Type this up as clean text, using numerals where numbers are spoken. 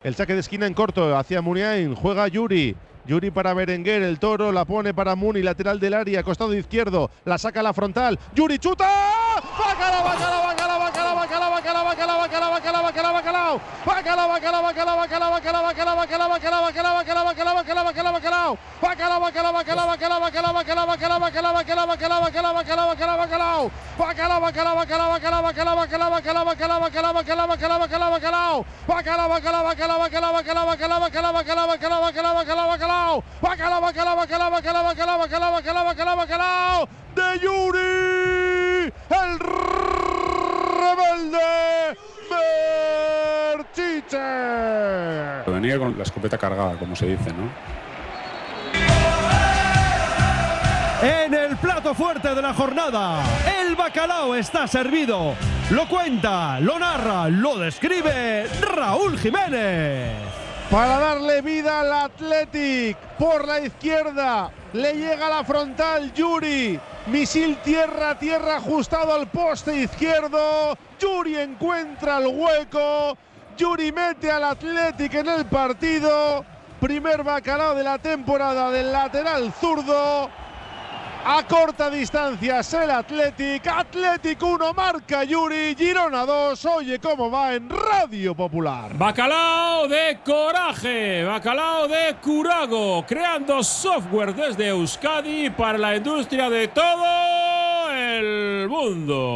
El saque de esquina en corto hacia Muniain. Juega Yuri. Yuri para Berenguer, el Toro la pone para Muni, lateral del área, costado izquierdo, la saca a la frontal. Yuri chuta. ¡Bacalao, bacalao, bacalao, bacalao, bacalao, bacalao, bacalao, bacalao, bacalao, bacalao, bacalao! ¡Bacalao, bacalao, bacalao, bacalao, bacalao, bacalao, bacalao, bacalao, bacalao, bacalao, bacalao, bacalao, bacalao, bacalao! ¡Bacalao, bacalao, bacalao, bacalao, bacalao, bacalao, bacalao, bacalao, bacalao, bacalao, bacalao, bacalao, bacalao, bacalao! ¡Bacalao, bacalao, bacalao, bacalao, bacalao, bacalao, bacalao, bacalao, bacalao, bacalao, bacalao, bacalao, bacalao! ¡Bacalao, bacalao, bacalao, bacalao, bacalao, bacalao, bacalao, bacalao, bacalao, bacalao, bacalao, bacalao! ¡Bacalao, bacalao, bacalao, bacalao, bacalao, bacalao, bacalao, bacalao, bacalao! ¡De Yuri! ¡El rebelde Berchiche! Venía con la escopeta cargada, como se dice, ¿no? En el plato fuerte de la jornada, el bacalao está servido. Lo cuenta, lo narra, lo describe Raúl Jiménez. Para darle vida al Athletic, por la izquierda, le llega la frontal Yuri. Misil tierra a tierra ajustado al poste izquierdo. Yuri encuentra el hueco. Yuri mete al Athletic en el partido. Primer bacalao de la temporada del lateral zurdo. A corta distancia es el Athletic. Athletic 1 marca Yuri. Girona 2. Oye cómo va en Radio Popular. Bacalao de coraje, bacalao de Curago, creando software desde Euskadi para la industria de todo el mundo.